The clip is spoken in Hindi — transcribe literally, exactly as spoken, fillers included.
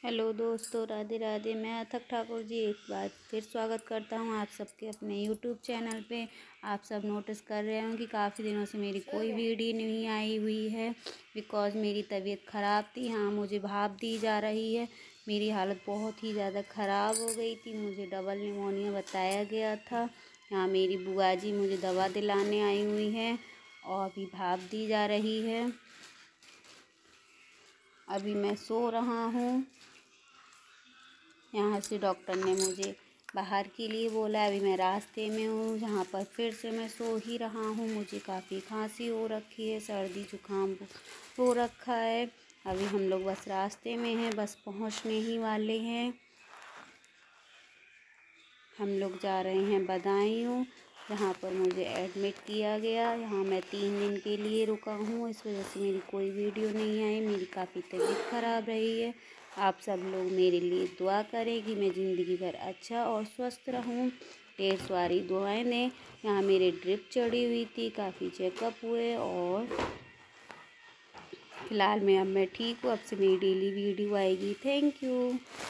हेलो दोस्तों, राधे राधे। मैं अथक ठाकुर जी एक बार फिर स्वागत करता हूं आप सबके अपने यूट्यूब चैनल पे। आप सब नोटिस कर रहे होंगे कि काफ़ी दिनों से मेरी कोई वीडियो नहीं आई हुई है, बिकॉज़ मेरी तबीयत ख़राब थी। हाँ, मुझे भाप दी जा रही है। मेरी हालत बहुत ही ज़्यादा ख़राब हो गई थी। मुझे डबल निमोनिया बताया गया था। यहाँ मेरी बुआ जी मुझे दवा दिलाने आई हुई हैं और अभी भाप दी जा रही है। अभी मैं सो रहा हूँ। यहाँ से डॉक्टर ने मुझे बाहर के लिए बोला। अभी मैं रास्ते में हूँ, जहाँ पर फिर से मैं सो ही रहा हूँ। मुझे काफ़ी खांसी हो रखी है, सर्दी जुकाम हो रखा है। अभी हम लोग बस रास्ते में हैं, बस पहुँचने ही वाले हैं। हम लोग जा रहे हैं बदायूं, जहाँ पर मुझे एडमिट किया गया। यहाँ मैं तीन दिन के लिए रुका हूँ, इस वजह से मेरी कोई वीडियो नहीं आई। मेरी काफ़ी तबीयत ख़राब रही है। आप सब लोग मेरे लिए दुआ करें कि मैं ज़िंदगी भर अच्छा और स्वस्थ रहूँ। ढेर सारी दुआएं दें। यहाँ मेरे ड्रिप चढ़ी हुई थी, काफ़ी चेकअप हुए और फ़िलहाल मैं अब मैं ठीक हूँ। अब से मेरी डेली वीडियो आएगी। Thank you.